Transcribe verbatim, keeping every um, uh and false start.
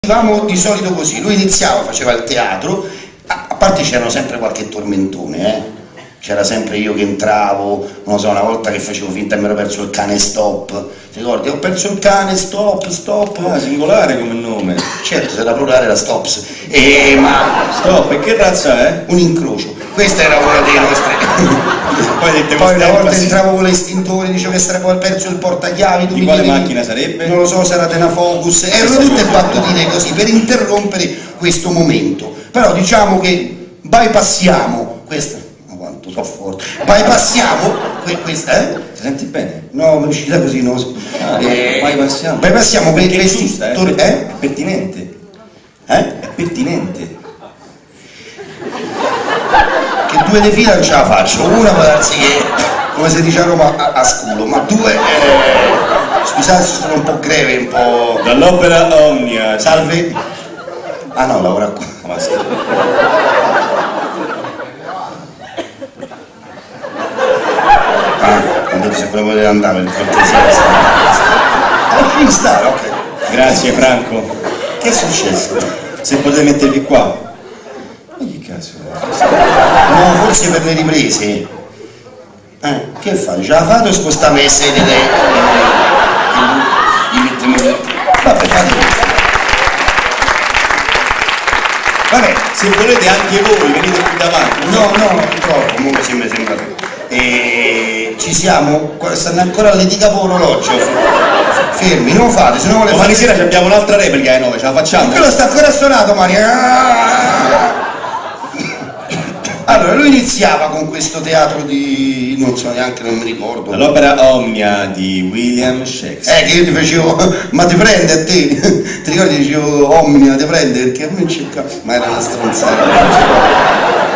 Facevamo di solito così, lui iniziava, faceva il teatro, a, a parte c'erano sempre qualche tormentone, eh? C'era sempre io che entravo, non lo so, una volta che facevo finta che mi ero perso il cane stop, ti ricordi? Ho perso il cane, stop, stop. Ah, singolare come nome. Certo, se da plurale era stops. E ma... Stop, e che razza è? Un incrocio. Questa era una delle nostre. Poi, dette Poi una volta passi... entravo con l'estintore, dicevo che sarebbe perso il portachiavi. Di quale macchina sarebbe? Non lo so, sarà una Focus. Erano tutte battutine così per interrompere questo momento. Però diciamo che bypassiamo questa. Ma quanto so forte. Bypassiamo que questa, eh? Ti senti bene? No, mi uscita così, no. Ah, eh, bypassiamo. Bypassiamo per questi. Giusta, eh? Eh? È pertinente. Eh? È pertinente. Che due di fila non ce la faccio, una può darsi che, come si dice a Roma, a, a sculo, ma due, eh, scusate se sono un po' greve, un po'... Dall'opera Omnia. Salve? Ah no, lavora qua. Ma sì. Ah, ho detto se voi potete andare, per cortesia. Lasciami stare, ok. Grazie Franco. Che è successo? Se potete mettervi qua. Ma che cazzo? No, forse per le riprese. Eh, che fai? Ce la fate o spostate le sedie? Gli mettiamo... Vabbè, fate. Vabbè, se volete anche voi venite qui davanti. No, no, no, troppo, comunque mi sembra. E ci siamo? Stanno ancora alle di capo orologio. Fermi, non lo fate, se no vuole Domani fare... sera abbiamo un'altra replica alle nove, ce la facciamo? Quello sta ancora suonato, Mario. Allora, lui iniziava con questo teatro di... non so neanche, non mi ricordo. L'opera Omnia di William Shakespeare. Eh, che io ti facevo, ma ti prende a te? Ti ricordi, dicevo Omnia, ti prende? Perché a me non c'è... Ma era una stronzata.